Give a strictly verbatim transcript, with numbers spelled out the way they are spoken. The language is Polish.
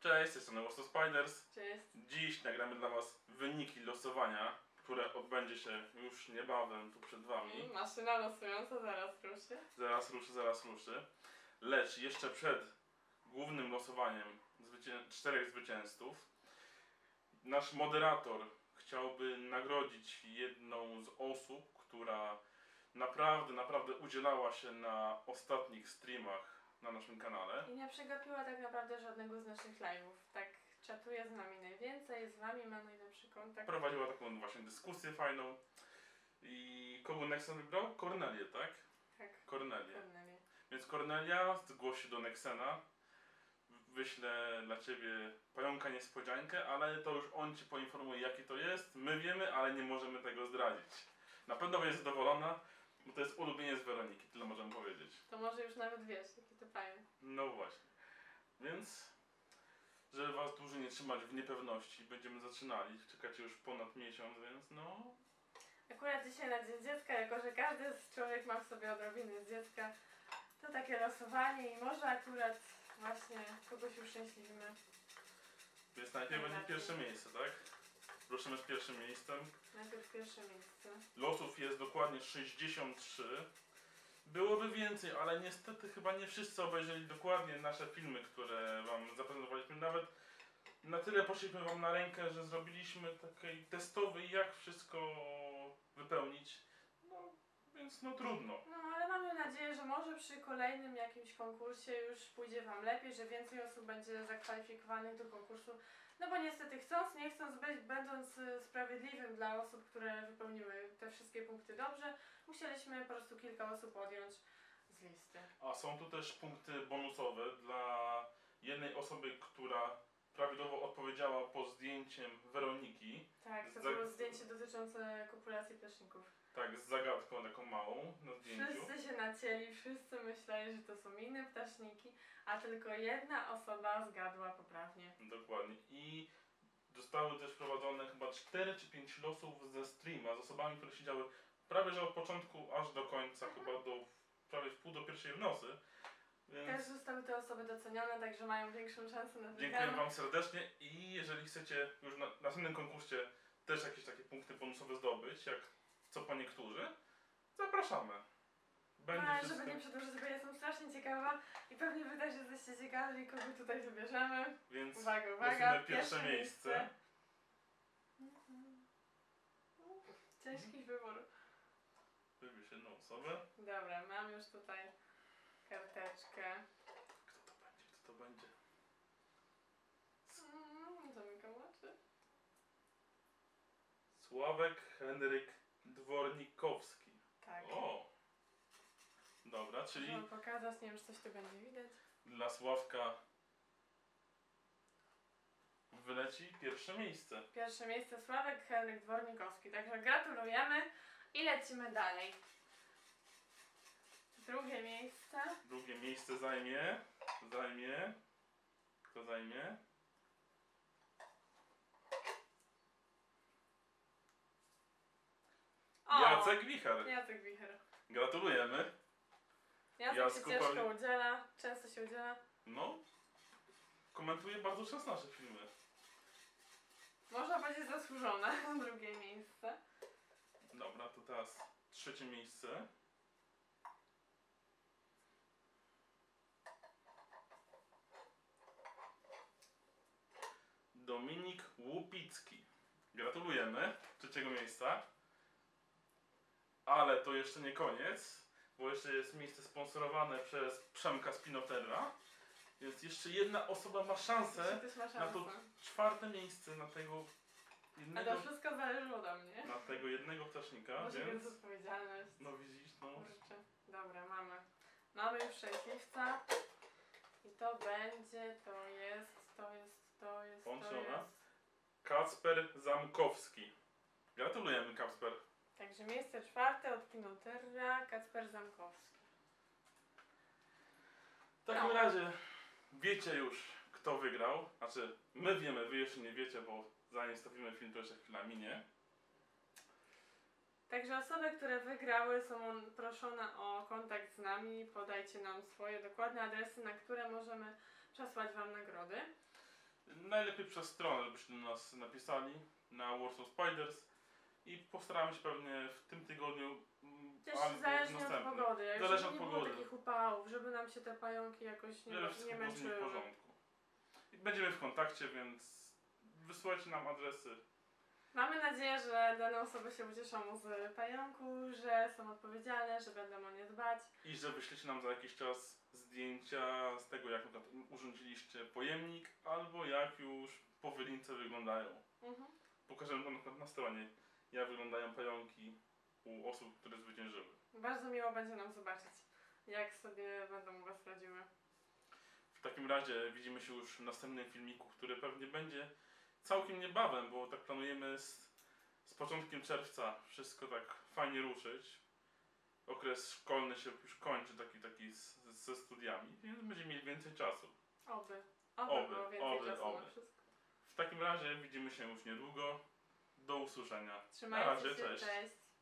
Cześć, z tej strony Warsaw Spiders. Cześć. Dziś nagramy dla Was wyniki losowania, które odbędzie się już niebawem tu przed Wami. Maszyna losująca zaraz ruszy. Zaraz ruszy, zaraz ruszy. Lecz jeszcze przed głównym losowaniem zwycię czterech zwycięzców nasz moderator chciałby nagrodzić jedną z osób, która naprawdę, naprawdę udzielała się na ostatnich streamach na naszym kanale. I nie przegapiła tak naprawdę żadnego z naszych live'ów. Tak czatuje z nami najwięcej, z wami ma najlepszy kontakt. Prowadziła taką właśnie dyskusję fajną. I kogo Nexen wybrał? Kornelię, tak? Tak. Kornelię. Kornelię. Więc Kornelia zgłosi się do Nexena. Wyślę dla Ciebie pająka niespodziankę, ale to już on Ci poinformuje, jaki to jest. My wiemy, ale nie możemy tego zdradzić. Na pewno będzie zadowolona, bo to jest ulubieniec Weroniki, tyle możemy powiedzieć. To może już nawet wiesz, jaki to pająk. No właśnie. Więc, żeby Was dłużej nie trzymać w niepewności, będziemy zaczynali. Czekacie już ponad miesiąc, więc no... Akurat dzisiaj na Dzień Dziecka, jako że każdy z człowiek ma w sobie odrobinę z dziecka, to takie losowanie i może akurat właśnie kogoś uszczęśliwimy. Więc najpierw będzie pierwsze miejsce, tak? Ruszymy z pierwszym miejscem. Najpierw pierwsze miejsce. Losów jest dokładnie sześćdziesiąt trzy. Byłoby więcej, ale niestety chyba nie wszyscy obejrzeli dokładnie nasze filmy, które Wam zaprezentowaliśmy. Nawet na tyle poszliśmy Wam na rękę, że zrobiliśmy taki testowy, jak wszystko wypełnić. No, więc no trudno. No, ale mamy nadzieję, że może przy kolejnym jakimś konkursie już pójdzie Wam lepiej, że więcej osób będzie zakwalifikowanych do konkursu. No bo niestety chcąc, nie chcąc być, będąc sprawiedliwym dla osób, które wypełniły te wszystkie punkty dobrze, musieliśmy po prostu kilka osób odjąć z listy. A są tu też punkty bonusowe dla jednej osoby, która prawidłowo odpowiedziała pod zdjęciem Weroniki. Tak, to Za- było zdjęcie dotyczące kopulacji ptaszników. Tak, z zagadką taką małą na zdjęciu. Wszyscy się nacięli, wszyscy myśleli, że to są inne ptaszniki, a tylko jedna osoba zgadła poprawnie. Dokładnie. I zostały też prowadzone chyba cztery czy pięć losów ze streama z osobami, które siedziały prawie że od początku aż do końca, chyba do prawie w pół do pierwszej w nocy. Więc Też zostały te osoby docenione, także mają większą szansę na dziękuję wygraną. Wam serdecznie i jeżeli chcecie już na następnym konkursie też jakieś takie punkty bonusowe zdobyć, jak co po niektórzy, zapraszamy. Będzie No, ale wszystko... żeby nie przedłużyć, bo jestem strasznie ciekawa i pewnie wy też jesteście ciekawi, kogo tutaj wybierzemy. Więc Uwaga, uwaga, losujemy pierwsze, pierwsze miejsce. miejsce. Ciężki wybór. Wybierz jedną osobę. Dobra, mam już tutaj karteczkę. Kto to będzie? Kto to będzie? Mm, zamykam oczy. Sławek Henryk Dwornikowski. Tak. O! Dobra, czyli Żeby pokazać, nie wiem, czy coś tu będzie widać. dla Sławka wyleci pierwsze miejsce. Pierwsze miejsce Sławek Henryk Dwornikowski, także gratulujemy i lecimy dalej. Drugie miejsce. Drugie miejsce zajmie. Zajmie. Kto zajmie? O! Jacek Wicher. Jacek Wicher. Gratulujemy. Jacek Jacku, się ciężko powiem- udziela, często się udziela. No. Komentuje bardzo często nasze filmy. Można powiedzieć zasłużone. Drugie miejsce. Dobra, to teraz trzecie miejsce. Dominik Łupicki. Gratulujemy trzeciego miejsca. Ale to jeszcze nie koniec, bo jeszcze jest miejsce sponsorowane przez Przemka Spinoterra. Więc jeszcze jedna osoba ma szansę Jeszcze też ma na szansę. to czwarte miejsce, na tego A jednego, to wszystko zależy ode mnie. na tego jednego ptasznika, Może więc więc odpowiedzialność. no widzisz, no. Kurczę. Dobra, mamy. Mamy już szczęśliwca. I to będzie, to jest, to jest, to jest, to Łączona. jest. Kacper Zamkowski. Gratulujemy, Kacper. Także miejsce czwarte od Pinoterra, Kacper Zamkowski. W takim No. razie wiecie już, kto wygrał. Znaczy, my wiemy, wy jeszcze nie wiecie, bo zanim stawimy film, to jeszcze chwila minie. Także osoby, które wygrały, są proszone o kontakt z nami. Podajcie nam swoje dokładne adresy, na które możemy przesłać Wam nagrody. najlepiej przez stronę, żebyście do nas napisali na Warsaw Spiders i postaramy się pewnie w tym tygodniu mm, Też albo w zależnie od następnym. pogody, jak Zależy żeby od nie pogody. było takich upałów, żeby nam się te pająki jakoś nie, Żeby nie wszystko było z nimi w męczyły. porządku. I będziemy w kontakcie, więc wysyłajcie nam adresy. Mamy nadzieję, że dane osoby się ucieszą z pająku, że są odpowiedzialne, że będą o nie dbać. I że wyślecie nam za jakiś czas zdjęcia z tego, jak na przykład urządziliście pojemnik, albo jak już po wylince wyglądają. Mhm. Pokażemy to na przykład na stronie, jak wyglądają pająki u osób, które zwyciężyły. Bardzo miło będzie nam zobaczyć, jak sobie będą u Was radziły. W takim razie widzimy się już w następnym filmiku, który pewnie będzie całkiem niebawem, bo tak planujemy z, z początkiem czerwca wszystko tak fajnie ruszyć. Okres szkolny się już kończy, taki, taki z, ze studiami, więc będziemy mieli więcej czasu. Oby. Oby, Oby, było więcej oby, czasu oby. na wszystko. W takim razie widzimy się już niedługo. Do usłyszenia. Trzymajcie Na razie, się, cześć. cześć.